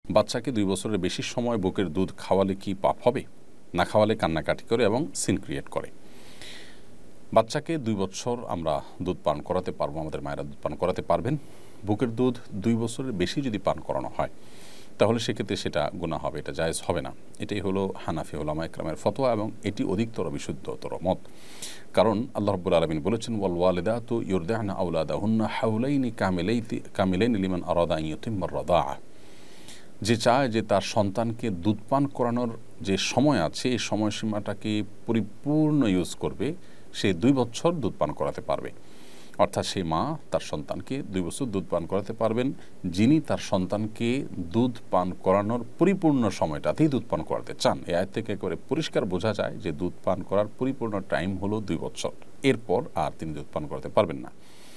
বাচ্চাকে 2 বছরের বেশি সময় বুকের দুধ খাওয়ালে কি পাপ হবে? না খাওয়ালে কান্নাকাটি করে এবং সিন ক্রিয়েট করে। বাচ্চাকে 2 বছর আমরা দুধ পান করাতে পারবো, আমাদের মায়েরা দুধ পান করাতে পারবেন। বুকের দুধ 2 বছরের বেশি যদি পান করানো হয় তাহলে সেক্ষেত্রে সেটা গুনাহ হবে, এটা জায়েজ হবে না। এটাই হলো হানাফি উলামা ইকরামের ফতোয়া এবং এটি অধিকতর বিশুদ্ধতর মত। কারণ আল্লাহ রাব্বুল আলামিন বলেছেন, ওয়াল ওয়ালিদাতু ইউরদি'না আওলাদাহুন্না হাওলাইনি কামিলাইনি লিমান আরাদা আন ইউতিম্মার রাদাআ। যে চায় যে তার সন্তানকে দুধ পান করানোর যে সময় আছে এই সময়সীমাটাকে পরিপূর্ণ ইউজ করবে, সে 2 বছর দুধ পান করাতে পারবে। অর্থাৎ সেই মা তার সন্তানকে 2 বছর দুধ পান করাতে পারবেন যিনি তার সন্তানকে দুধ পান করানোর পরিপূর্ণ সময়টাতেই দুধ পান করাতে চান। এই আয়াত থেকে একেবারে পরিষ্কার বোঝা যায় যে দুধ পান করার পরিপূর্ণ টাইম হলো 2 বছর, এরপর আর তিনি দুধ পান করাতে পারবেন না।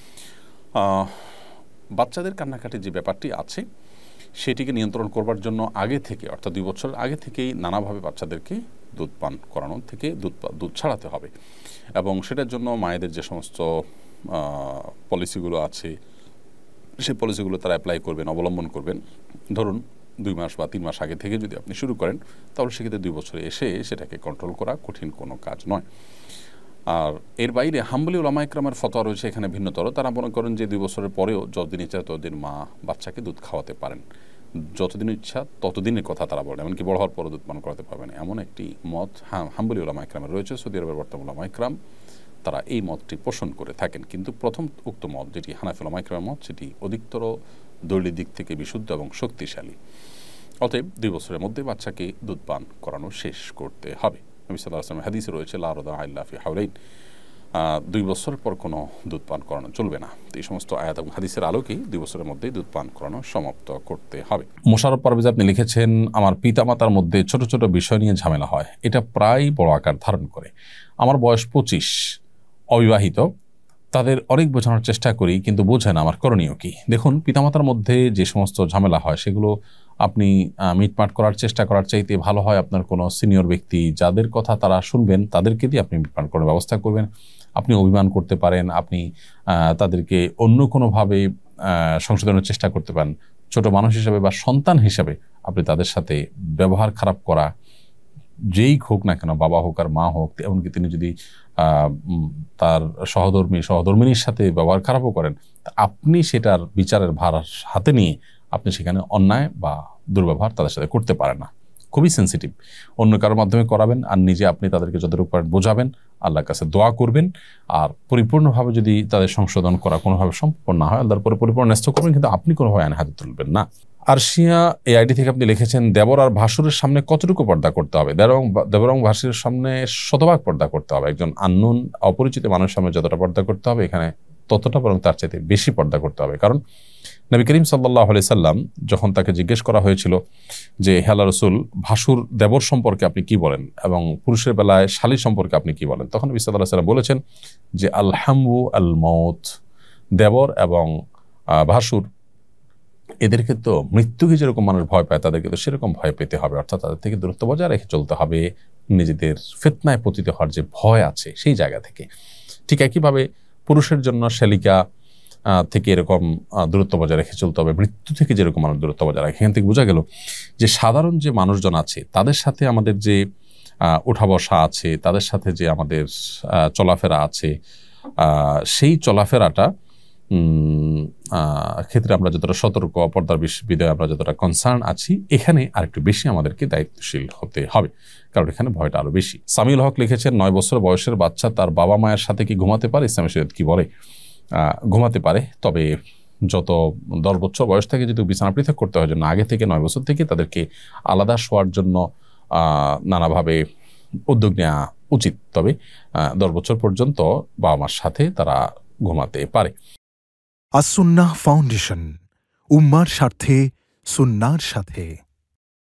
বাচ্চাদের কান্নাকাটির যে ব্যাপারটি আছে সেটিকে নিয়ন্ত্রণ করবার জন্য আগে থেকে, অর্থাৎ 2 বছর আগে থেকেই নানাভাবে বাচ্চাদেরকে দুধ পান করানো থেকে দুধ ছাড়াতে হবে। এবং সেটার জন্য মায়েদের যে সমস্ত পলিসিগুলো আছে সেই পলিসিগুলো তারা অ্যাপ্লাই করবেন, অবলম্বন করবেন। ধরুন 2 মাস বা 3 মাস আগে থেকে যদি আপনি শুরু করেন তাহলে সেক্ষেত্রে 2 বছরে এসে সেটাকে কন্ট্রোল করা কঠিন কোনো কাজ নয়। আর এর বাইরে হাম্বলি উলামা ইকরামের ফতোয়া রয়েছে এখানে ভিন্নতর। তারা মনে করেন যে 2 বছরের পরেও যতদিন ইচ্ছা ততদিন মা বাচ্চাকে দুধ খাওয়াতে পারেন, যতদিন ইচ্ছা ততদিনের কথা তারা বলেন, এমনকি বড় হওয়ার পরও দুধ পান করাতে পারবেন, এমন একটি মত হাম্বলি উলামা ইকরামের রয়েছে। সৌদি আরবের বর্তমান উলামা ইকরাম তারা এই মতটি পোষণ করে থাকেন। কিন্তু প্রথম উক্ত মত যেটি হানাফি উলামা ইকরামের মত, সেটি অধিকতর দলীয় দিক থেকে বিশুদ্ধ এবং শক্তিশালী। অতএব 2 বছরের মধ্যে বাচ্চাকে দুধ পান করানো শেষ করতে হবে। নবী সাল্লাল্লাহু আলাইহি ওয়াসাল্লাম হাদিসে রয়েছে, লা রাদা ইল্লা ফি হাওলাইন, 2 বছর পর কোনো দুধ পান করানো চলবে না। তো এই সমস্ত আয়াত এবং হাদিসের আলোকেই 2 বছরের মধ্যেই দুধ পান করানো সমাপ্ত করতে হবে। মোশাররফ পারভেজ আপনি লিখেছেন, আমার পিতামাতার মধ্যে ছোট ছোট বিষয় নিয়ে ঝামেলা হয়, এটা প্রায় বড় আকার ধারণ করে। আমার বয়স 25, অবিবাহিত, তাদের অনেক বোঝানোর চেষ্টা করি কিন্তু বোঝে না, আমার করণীয় কি? দেখুন, পিতামাতার মধ্যে যে সমস্ত ঝামেলা হয় সেগুলো আপনি মিটমাট করার চেষ্টা করার চাইতে ভালো হয় আপনার কোনো সিনিয়র ব্যক্তি যাদের কথা তারা শুনবেন তাদেরকে দিয়ে আপনি মিটমাট করার ব্যবস্থা করবেন। আপনি অভিমান করতে পারেন, আপনি তাদেরকে অন্য কোনোভাবে সংশোধনের চেষ্টা করতে পারেন। ছোট মানুষ হিসাবে বা সন্তান হিসাবে আপনি তাদের সাথে ব্যবহার খারাপ করা, যেই হোক না কেন, বাবা হোক আর মা হোক, এমনকি তিনি যদি তার সহধর্মিনীর সাথে ব্যবহার খারাপও করেন, আপনি সেটার বিচারের ভার হাতে নিয়ে আপনি সেখানে অন্যায় বা দুর্ব্যবহার তাদের সাথে করতে পারেন না। খুবই সেন্সিটিভ। অন্য কারোর মাধ্যমে করাবেন আর নিজে আপনি তাদেরকে যতটুকু পারেন বোঝাবেন, আল্লাহর কাছে দোয়া করবেন। আর পরিপূর্ণভাবে যদি তাদের সংশোধন করা কোনোভাবে সম্পূর্ণ না হয়, আল্লাহর পরে পরিপূর্ণ ন্যস্ত করবেন, কিন্তু আপনি কোনোভাবে আইন হাতে তুলবেন না। আরশিয়া এই আইডি থেকে আপনি লিখেছেন, দেবর আর ভাসুরের সামনে কতটুকু পর্দা করতে হবে? দেবর এবং ভাসুরের সামনে শতভাগ পর্দা করতে হবে। একজন আননোন অপরিচিত মানুষের সামনে যতটা পর্দা করতে হবে এখানে ততটা, বরং তার চাইতে বেশি পর্দা করতে হবে। কারণ নবী করিম সাল্লাল্লাহু আলাইহি সাল্লাম যখন তাকে জিজ্ঞেস করা হয়েছিল যে, হে আল্লাহর রাসূল, ভাসুর দেবর সম্পর্কে আপনি কি বলেন এবং পুরুষের বেলায় শালী সম্পর্কে আপনি কি বলেন, তখন নবী সাল্লাল্লাহু আলাইহি সাল্লাম বলেছেন যে, আল হামু আল মউত, দেবর এবং ভাসুর এদেরকে তো মৃত্যুকে যেরকম মানুষ ভয় পায় তাদেরকে তো সেরকম ভয় পেতে হবে, অর্থাৎ তাদের থেকে দূরত্ব বজায় রেখে চলতে হবে। নিজেদের ফিতনায় পতিত হওয়ার যে ভয় আছে সেই জায়গা থেকে। ঠিক একইভাবে পুরুষের জন্য শালিকা থেকে এরকম দূরত্ব বজায় রেখে চলতে হবে, মৃত্যু থেকে যেরকম মানুষ দূরত্ব বজায় রাখে। এখান থেকে বোঝা গেল যে সাধারণ যে মানুষজন আছে তাদের সাথে আমাদের যে ওঠা বসা আছে, তাদের সাথে যে আমাদের চলাফেরা আছে, সেই চলাফেরাটা ক্ষেত্রে আমরা যতটা সতর্ক, পর্দার বিধায় আমরা যতটা কনসার্ন আছি, এখানে আরেকটু বেশি আমাদেরকে দায়িত্বশীল হতে হবে, কারণ এখানে ভয়টা আরো বেশি। সামিউল হক লিখেছেন, 9 বছর বয়সের বাচ্চা তার বাবা মায়ের সাথে কি ঘুমাতে পারে? ইসলামী শরীয়ত কি বলে? ঘুমাতে পারে, তবে যত 10 বছর বয়স থেকে যদি বিছানা পৃথক করতে হয় জন্য আগে থেকে 9 বছর থেকে তাদেরকে আলাদা শোয়ার জন্য নানাভাবে উদ্যোগ নেওয়া উচিত। তবে 10 বছর পর্যন্ত বাবা মার সাথে তারা ঘুমাতে পারে। আস-সুন্নাহ ফাউন্ডেশন, উম্মার স্বার্থে সুন্নাহর সাথে।